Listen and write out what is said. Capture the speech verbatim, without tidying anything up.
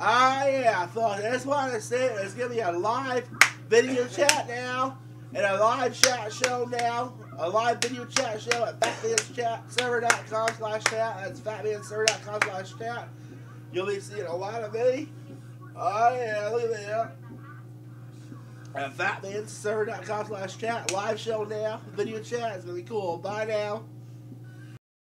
Ah, yeah, I thought that's what I said. It's going to be a live video chat now, and a live chat show now. A live video chat show at fatmanserver.com slash chat. That's fatmanserver.com slash chat. You'll be seeing a lot of me. Oh, yeah, look at that. At fatmanserver.com slash chat. Live show now. Video chat. It's going to be cool. Bye now.